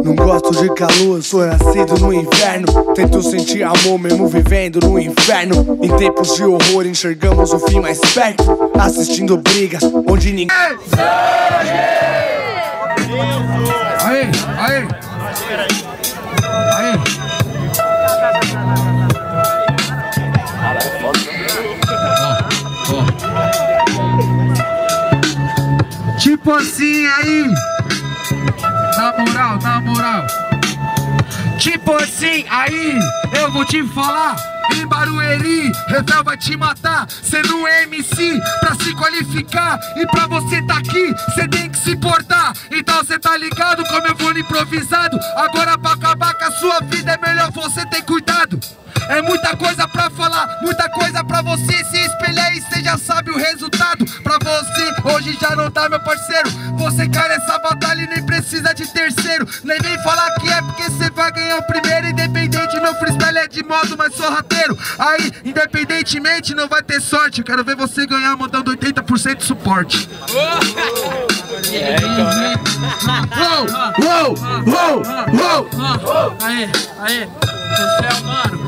Não gosto de calor, sou nascido no inverno. Tento sentir amor mesmo vivendo no inferno. Em tempos de horror enxergamos o fim mais perto, assistindo brigas onde ninguém... Aê, aê, aê. Tipo assim aí, na moral. Tipo assim aí, eu vou te falar. Em Barueri, Refel vai te matar. Cê não é MC pra se qualificar. E pra você tá aqui, cê tem que se portar. Então cê tá ligado como eu vou no improvisado. Agora pra acabar com a sua vida é melhor você ter cuidado. É muita coisa pra falar, muita coisa pra você se espelhar e cê já sabe o resultado. Pra você, hoje já não tá, meu parceiro. Você cai nessa batalha e nem precisa de terceiro. Nem vem falar que é porque cê vai ganhar o primeiro. Independente, meu freestyle é de modo mais sorrateiro. Aí, independentemente, não vai ter sorte. Eu quero ver você ganhar mandando 80% de suporte. Aê, aê, céu, mano.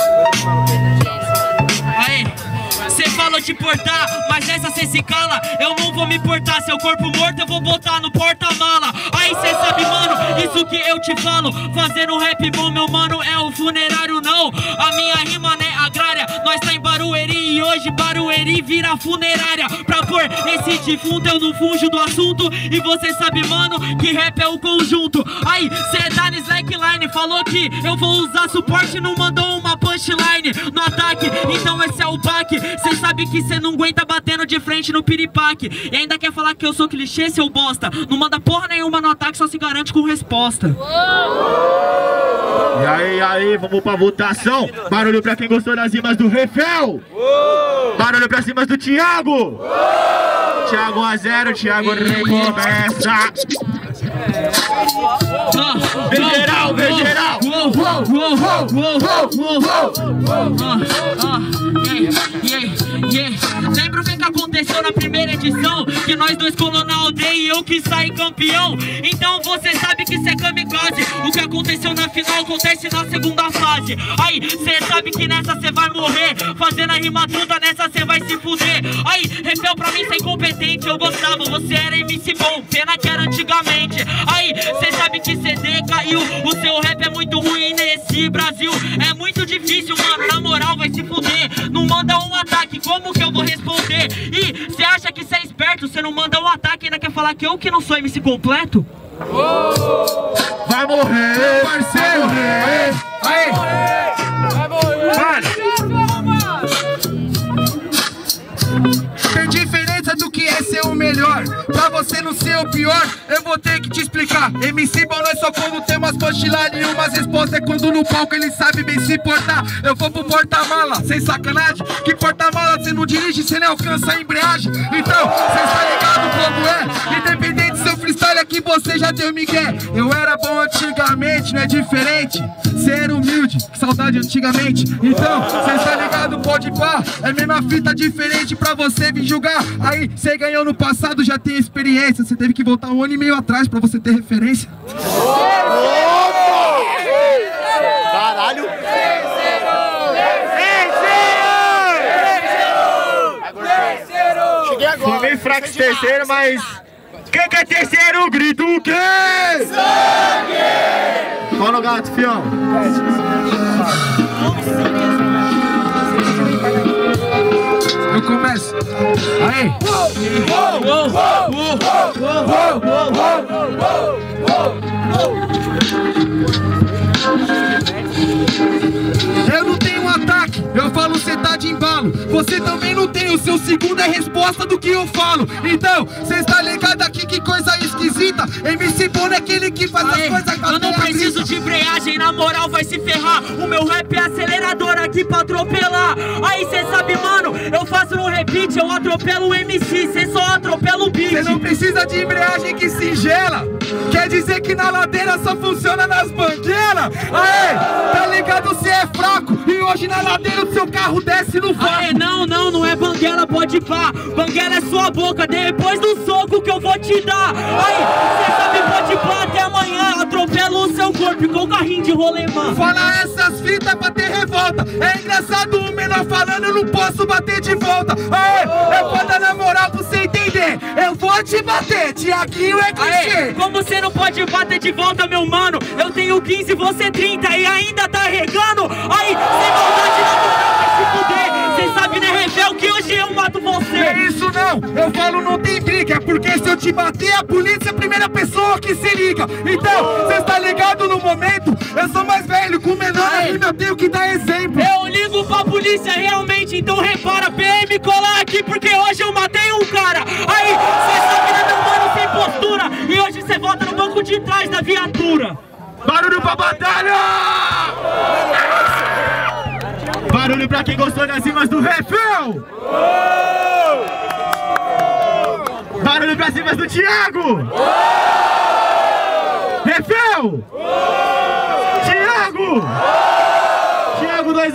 Aí, cê falou de portar, mas nessa cê se cala. Eu não vou me portar, seu corpo morto eu vou botar no porta-mala. Aí cê sabe, mano, isso que eu te falo. Fazendo rap bom, meu mano, é o funerário não. A minha rima, né, agrária. Nós tá em Barueri e hoje Barueri vira funerária. Pra pôr esse defunto eu não fujo do assunto. E você sabe, mano, que rap é o conjunto. Aí, cê tá no slackline, falou que eu vou usar suporte, não mandou uma punchline no ataque. Então esse é o baque. Cê sabe que cê não aguenta batendo de frente no piripaque. E ainda quer falar que eu sou clichê, seu bosta. Não manda porra nenhuma no ataque, só se garante com resposta. E aí, vamos pra votação. Barulho pra quem gostou das rimas do Refel. Barulho pra cima do Thiago. Thiago 1-0, Thiago recomeça. Geral, geral. Lembra o que aconteceu na primeira edição? Que nós dois colou na aldeia e eu que saí campeão. Então você sabe que cê é kamikaze. O que aconteceu na final acontece na segunda fase. Aí cê sabe que nessa cê vai morrer. Fazendo a rima toda, nessa cê vai se fuder. Aí, Refel pra mim cê é incompetente. Eu gostava, você era MC bom, pena que era antigamente. Aí, cê sabe que cê decaiu. O seu rap é muito ruim nesse Brasil. É muito difícil, mano, na moral vai se fuder. Não manda um ataque, como que eu vou responder? E cê acha que cê é esperto, cê não manda um ataque e ainda quer falar que eu que não sou MC completo? Vai morrer, parceiro! Aí! Vai morrer! Tem diferença do que é ser o melhor. Pra você não ser o pior, eu vou ter que te explicar. MC bom não é só quando tem umas punchline e umas respostas. É quando no palco ele sabe bem se portar. Eu vou pro porta-mala, sem sacanagem. Que porta-mala cê não dirige, cê nem alcança a embreagem. Então, cê está ligado como é. Independente do seu freestyle aqui, você já deu migué. Eu era bom antigamente, não é diferente. Cê era humilde, que saudade antigamente. Então, cê está ligado, pode pá. É mesma fita diferente pra você vir julgar. Aí, cê ganhou no passado, já tem experiência. Cê teve que voltar 1 ano e meio atrás pra você ter referência. Caralho! Cheguei agora. Foi meio fraco esse terceiro, mas... Quem quer terceiro, grita o quê? Sangue! Fala no gato, fião. Eu começo. Aí. Eu não tenho um ataque, eu falo cê tá de embalo. Você também não tem, o seu segundo é resposta do que eu falo. Então, cê está ligado aqui, que coisa esquisita. MC Bono é aquele que faz as coisas. Eu não preciso de embreagem, na moral vai se ferrar. O meu rap é acelerador aqui pra atropelar. Aí cê sabe, mano, eu faço no repeat, eu atropelo o MC, cê só atropela o beat. Cê não precisa de embreagem que singela. Quer dizer que na ladeira só funciona nas banguelas? Aê, tá ligado, cê é fraco. E hoje na ladeira o seu carro desce no vácuo. Aê, não é banguela, pode pá. Banguela é sua boca, depois do soco que eu vou te dar. Aí, cê sabe, pode pá, até amanhã, atropelo rolê, mano. Fala essas fitas pra ter revolta. É engraçado o menor falando, eu não posso bater de volta. Aê, eu vou dar na moral pra você entender. Eu vou te bater, Tiaguinho é clichê. Como você não pode bater de volta, meu mano? Eu tenho 15, você 30 e ainda tá regando. Aí, sem maldade na moral, vai se fuder. Cê sabe, né, Refel, que hoje eu mato você. É isso não, eu falo não tem briga. É porque se eu te bater, a polícia é a primeira pessoa que se liga. Então, cê está ligado no momento? Eu sou mais velho, com menor na rima eu tenho que dar exemplo. Eu ligo pra polícia realmente, então repara, PM colar aqui porque hoje eu matei um cara. Aí, cê sabe, né, meu mano, sem postura. E hoje cê volta no banco de trás da viatura. Barulho pra batalha! Barulho pra quem gostou das rimas do Refel! Barulho pra rimas do Thiago! Refel! Thiago!